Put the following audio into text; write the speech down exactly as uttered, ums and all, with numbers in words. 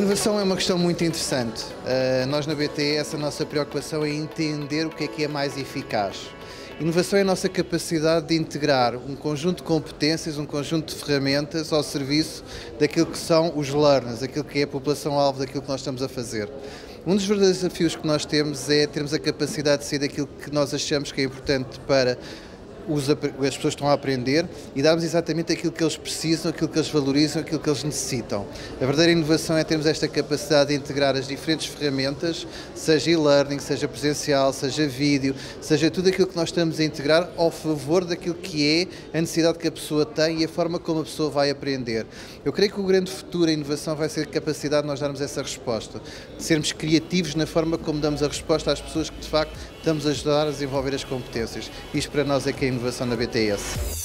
inovação é uma questão muito interessante. Uh, nós na B T S a nossa preocupação é entender o que é que é mais eficaz. Inovação é a nossa capacidade de integrar um conjunto de competências, um conjunto de ferramentas ao serviço daquilo que são os learners, aquilo que é a população-alvo daquilo que nós estamos a fazer. Um dos verdadeiros desafios que nós temos é termos a capacidade de ser daquilo que nós achamos que é importante para Os, as pessoas que estão a aprender e darmos exatamente aquilo que eles precisam, aquilo que eles valorizam, aquilo que eles necessitam. A verdadeira inovação é termos esta capacidade de integrar as diferentes ferramentas, seja e-learning, seja presencial, seja vídeo, seja tudo aquilo que nós estamos a integrar ao favor daquilo que é a necessidade que a pessoa tem e a forma como a pessoa vai aprender. Eu creio que o grande futuro da inovação vai ser a capacidade de nós darmos essa resposta, de sermos criativos na forma como damos a resposta às pessoas que de facto estamos a ajudar a desenvolver as competências. Isto para nós é que é inovação na B T S.